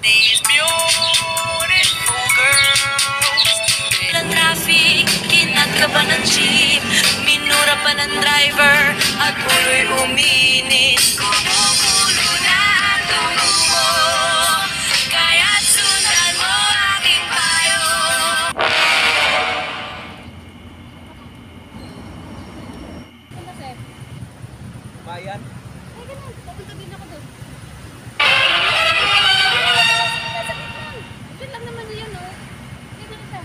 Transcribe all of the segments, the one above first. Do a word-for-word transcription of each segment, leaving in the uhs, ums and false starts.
These beautiful girls. Walang traffic, kinakaban ng jeep. Minura pa ng driver at ulo'y uminis. Kumukulo na ang dugo mo, kaya't sundan mo aking payo. Bayan. Ay, ganun. Papunta din ako doon. Diyan lang naman yun, oh. Ay, ganun ka.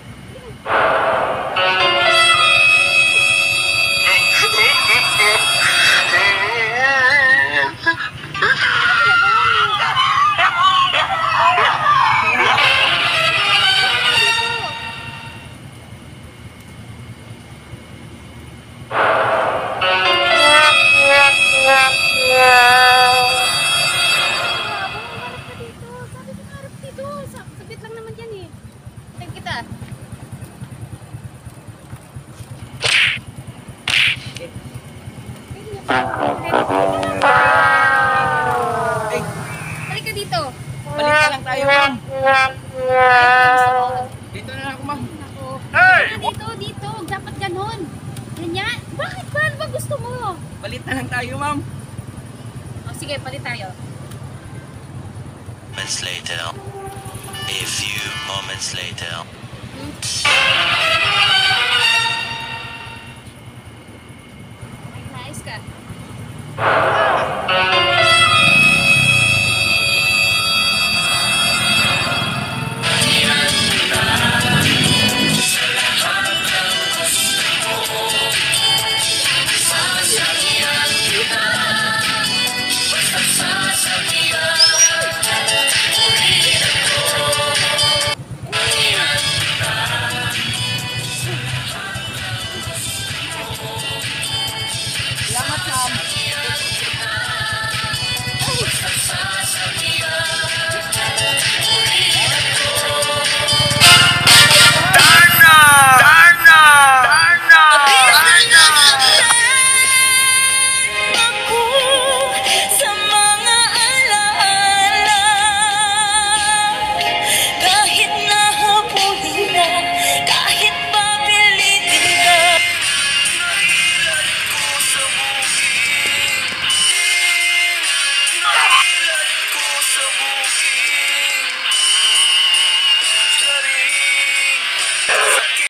Sabit lang naman yan eh. Tingin kita. Ay, Balik ka dito. balik na lang tayo, ma'am. Ay, Dito na lang ako, ma'am. Ako. Dito, dito. Dapat ganon. Ganyan. Bakit ba? Ano ba gusto mo? Balik na lang tayo, ma'am. O sige, palit tayo. Moments later. A few moments later. Ay, nice ka.